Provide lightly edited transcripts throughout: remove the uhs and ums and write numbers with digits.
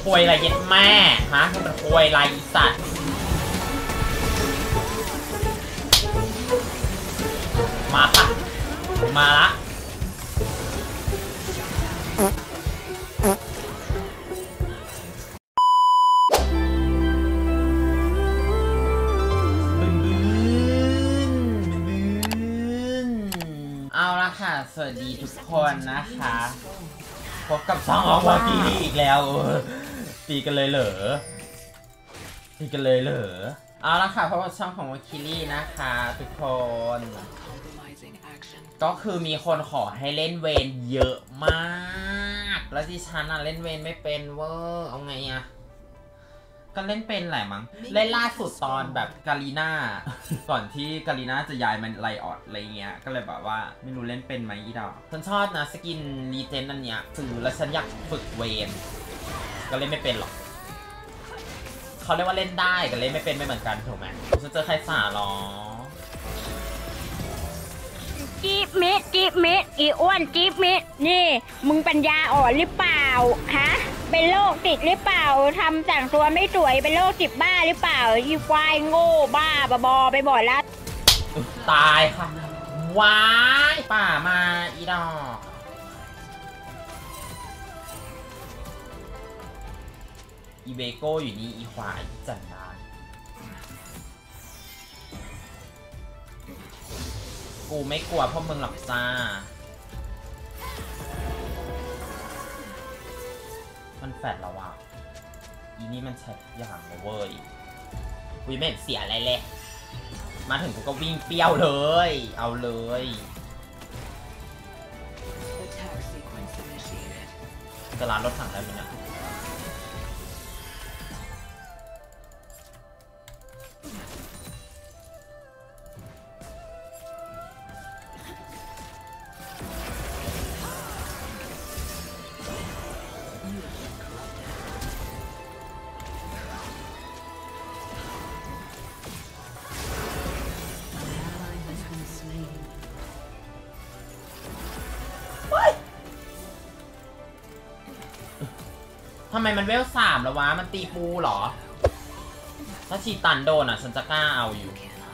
วยอะไรเย็ดแม่ฮะมันเป็นควยอะไรอีสัตว์มาปะมาละเอาละค่ะสวัสดีทุกคนนะคะพบกับช่องของวากิลี่อีกแล้วตีกันเลยเหรอตีกันเลยเหรอเอาละค่ะพบกับช่องของวากิลี่นะคะทุกคนก็คือมีคนขอให้เล่นเวนเยอะมากแล้วที่ฉันเล่นเวนไม่เป็นเวอร์เอาไงอะก็เล่นเป็นแหละมั้งเล่นล่าสุดตอนแบบกาลีน่าก่อนที่กาลีน่าจะย้ายมันไลออดอะไรเงี้ยก็เลยแบบว่าไม่รู้เล่นเป็นไหมอีดอกฉันชอบนะสกินรีเจนอันเนี้ยซื้อแล้วฉันอยากฝึกเวนก็เล่นไม่เป็นหรอกเขาเรียกว่าเล่นได้แต่เล่นไม่เป็นไม่เหมือนกันถูกไหมฉันเจอใครสาหรอจี๊บเม็ดอีอ้วนจี๊บเม็ดนี่มึงปัญญาอ่อนหรือเปล่าฮะเป็นโรคติดหรือเปล่าทำแต่งตัวไม่สวยเป็นโรคจิตบ้าหรือเปล่าอีควายโง่บ้าบอไปบ่อยแล้วตายค่ะว้ายป่ามาอีดอกอีเบโก้อยู่นี่อีควายจันดากูไม่กลัวพวกมึงหรอกจ้ามันแฟดแล้วว่ะอีนี่มันใช้อย่างเลยเว้ยกูไม่เห็นเสียอะไรเลยมาถึงกูก็วิ่งเปรี้ยวเลยเอาเลยจะร้านรถถังได้ไหมเนี่ยทำไมมันเวล3แล้ววะมันตีปูเหรอถ้าชีตันโดนอ่ะฉันจะกล้าเอาอยู่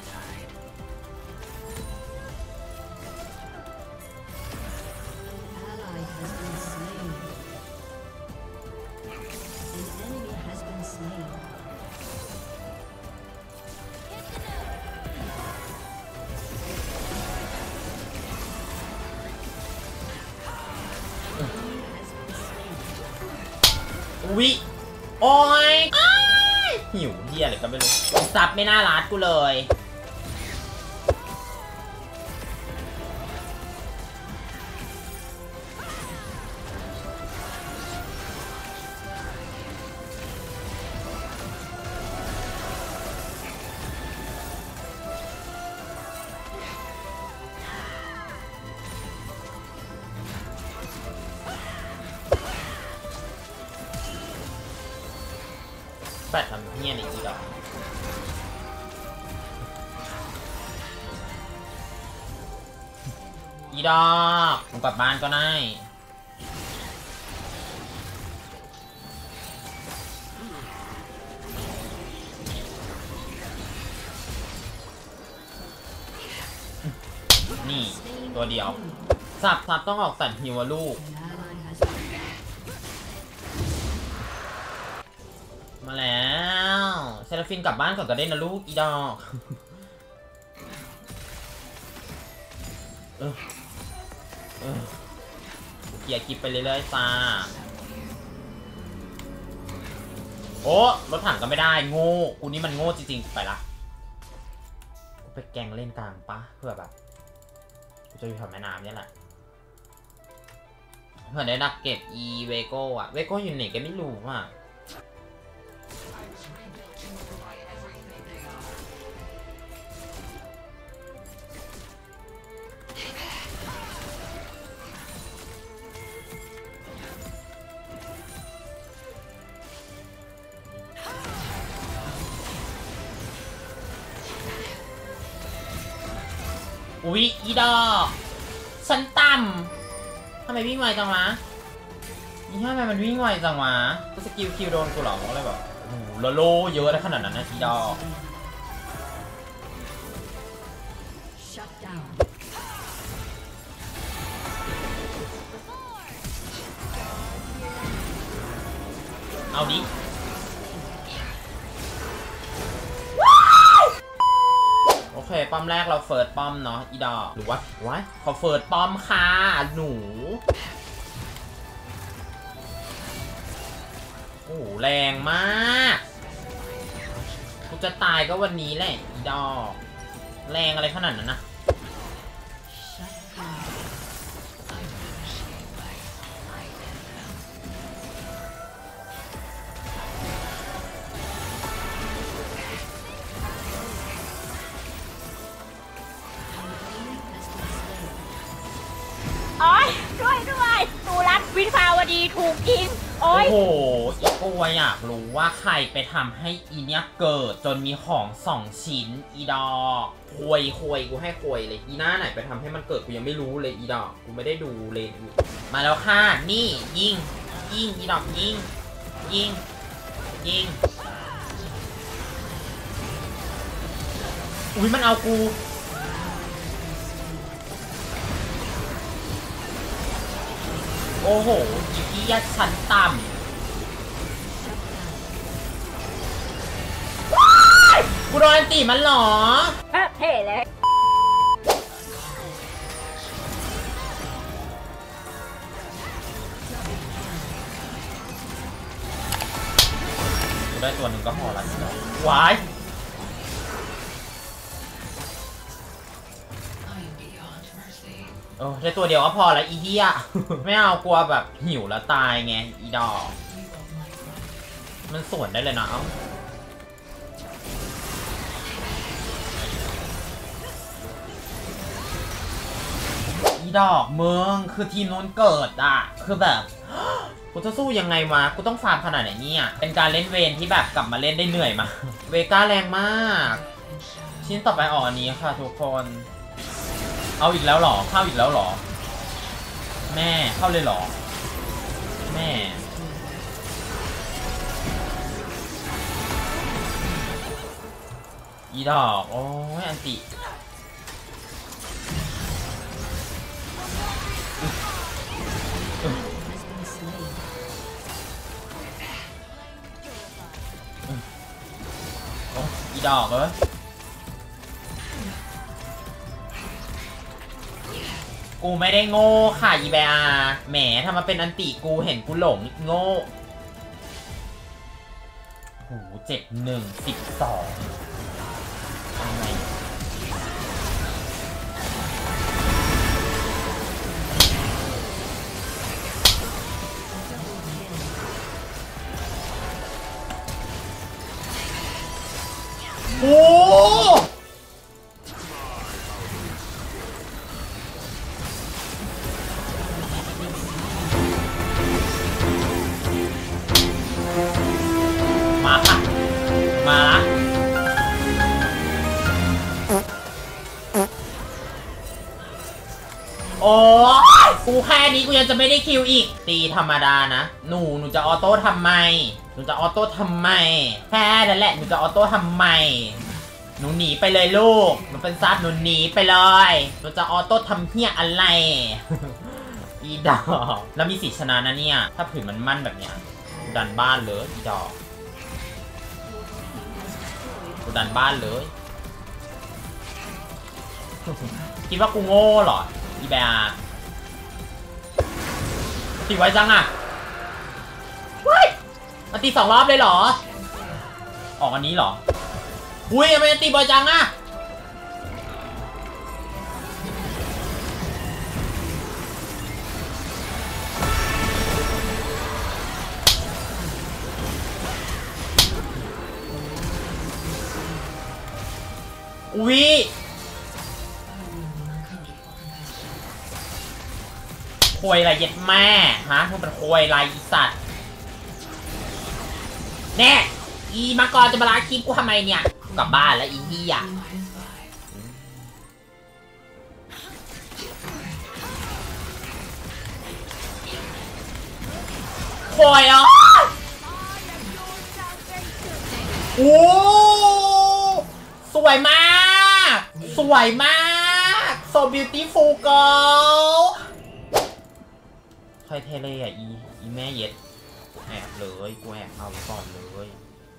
วิโอ้ยหิวเหี้ยอะไรก็ไม่รู้ซับไม่น่ารัดกูเลยแปดทำเงี้ยนี่อีดอกอีดอกมึงกลับบ้านก็ได้นี่ตัวเดียวสับต้องออกสันหิวลูกมาแล้วเซราฟินกลับบ้านก่อนก็ได้นะลูกอีดอกเกียร์กิบไปเรื่อยๆจ้าโอ้รถถังก็ไม่ได้โง่กูนี่มันโง่จริงๆไปละกูไปแกงเล่นกลางปะเพื่อแบบกูจะอยู่แถวแม่น้ำเนี่ยแหละเพื่อได้ดักเก็บอีเวโก้อะเวโก้อยู่ไหนก็ไม่รู้อ่ะอุ๊ยอีดอกฉันต่ำทำไมวิ่งไวจังวะนี่ทำไมมันวิ่งไวจังวะสกิลคิวโดนกูหรอก็เลยแบบโอ้โหโลเยอะได้ขนาดนั้นนะทีดอกเอาดิโอเคป้อมแรกเราเฟิร์สป้อมเนาะอีดอกหรือว่าเขาเฟิร์สป้อมค่ะหนูโอ้แรงมากกูจะตายก็วันนี้แหละอีดอกแรงอะไรขนาดนั้นนะโอ๊ยด้วยตูรัดวิภาวดีถูกยิงโอ๊ยโอ้โหอีกูอยากรู้ว่าใครไปทำให้อีเนี้ยเกิดจนมีของ2 ชิ้นอีดอกควยกูให้ควยเลยอีหน้าไหนไปทำให้มันเกิดกูยังไม่รู้เลยอีดอกกูไม่ได้ดูเลยมาแล้วค่ะนี่ยิงอีดอกยิงอุ้ยมันเอากูโอ้โหอีกี้ยัดชั้นต่ำกูโดนอันตีมันหรอเท่เลยกูได้ตัวหนึ่งก็พอละวายได้ตัวเดียวก็พอแล้วอีเหี้ยไม่เอากลัวแบบหิวแล้วตายไงอีดอกมันสวนได้เลยนะอีดอกเมืองคือทีมนู้นเกิดอ่ะคือแบบกูจะสู้ยังไงวะกูต้องฟาร์มขนาดไหนเนี่ยเป็นการเล่นเวนที่แบบกลับมาเล่นได้เหนื่อยมาเวก้าแรงมากชิ้นต่อไปออกอันนี้ค่ะทุกคนเอาอีกแล้วหรอเข้าอีกแล้วหรอแม่เข้าเลยหรอแม่อีดอกโอ้ยอันติอีดอกกูไม่ได้โง่ค่ะอีแบอาแหมทำมาเป็นอันติกูเห็นกูหลงโง่โห7-1-12อะไรโอ้มาค่ะมาละโอ้ยกูแค่นี้กูยังจะไม่ได้คิวอีกตีธรรมดานะหนูจะออโต้ทำไมหนูจะออโต้ทำไมแค่นั้นแหละหนูจะออโต้ทำไมหนูหนีไปเลยลูกหนูเป็นซัดหนูหนีไปเลยหนูจะออโต้ทำเหี้ยอะไรอีดอกแล้วมีสิทธิชนะนะเนี่ยถ้าผืนมันมั่นแบบเนี้ยดันบ้านเลยอีดอกกูดันบ้านเลยคิดว่ากูโง่เหรออีแบร์ตีไว้จังอ่ะว้ายมันตี2 รอบเลยเหรอออกอันนี้เหรออุ้ยทำไมตีบ่อยจังอ่ะอุ้ยควยอะไรเย็ดแม่ฮะมันเป็นควยอะไรอีสัตว์แน่อีมังกรจะมาล้างคลิปกูทำไมเนี่ยกลับบ้านแล้วอีเหี้ยปล่อยอ่ะโอ้สวยมากสวยมาก so beautiful girl ใครเทเลอ่ะอีแม่เย็ดแอบเลยกูแอบเอาก่อนเลย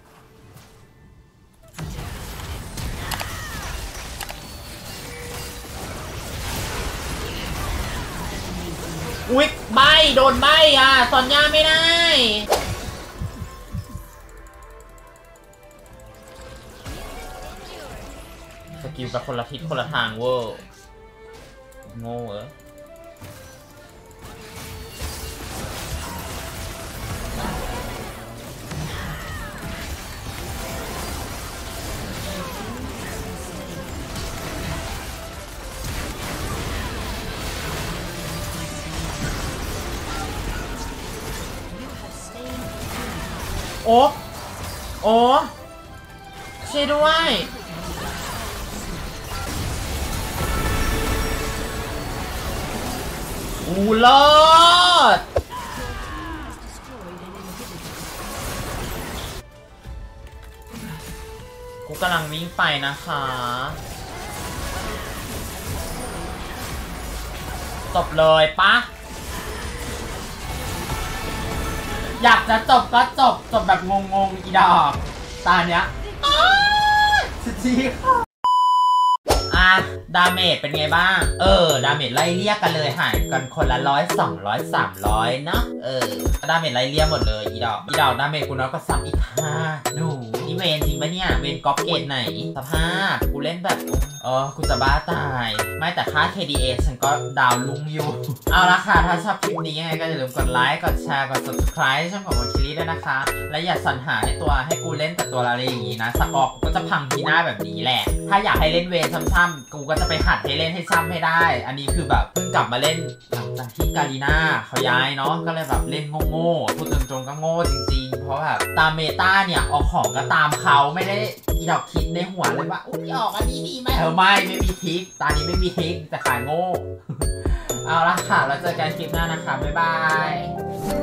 อุ๊ยใบโดนใบอ่ะซอนย่าไม่ได้สกิลกับคนละทิศคนละทางเวอร์โง่เหรอโอ้โอ้ช่วยด้วยอูเลิศกูกำลังวิ่งไปนะคะจบเลยปะอยากจะจบก็จบแบบงงๆอีดอกตาเนี้ยสุดที่ค่ะดาเมจเป็นไงบ้างดาเมจไล่เลี่ยกันเลยหายกันคนละ100 200 300เนาะดาเมจไล่เลี่ยหมดเลยอีดอกดาเมจกูน้อยก็ซ้ำอีก5หนูนี่เวนจริงปะเนี่ยเวนก๊อปเกตไหนสภาพกูเล่นแบบกูจะบ้าตายไม่แต่ค่า KDA ฉันก็ดาวลุงอยู่เอาละค่ะถ้าชอบคลิปนี้ยังไงก็อย่าลืมกดไลค์กดแชร์กด subscribe ช่องของวอคิลี่ด้วยนะคะและอย่าสรรหาให้กูเล่นแต่ตัวอะไรอย่างงี้นะสกอร์กูก็จะพังที่หน้าแบบนี้แหละถ้าอยากให้เล่นเวนซ้ำๆกูก็จะไปหัดให้เล่นให้ซ้ำให้ได้อันนี้คือแบบเพิ่งกลับมาเล่นหลังจากที่กาลีน่าเขาย้ายเนาะก็เลยแบบเล่นโง่พูดตรงๆก็โง่จริงๆเพราะแบบตามเมตาเนี่ยออกของก็ตามเขาไม่ได้อีดอกคิดในหัวเลยว่าอุ้ยออกอันนี้ดีไหมไม่มีทริคตอนนี้ไม่มีทริคแต่ขายโง่ เอาละค่ะแล้วเจอกันคลิปหน้านะคะบ๊ายบาย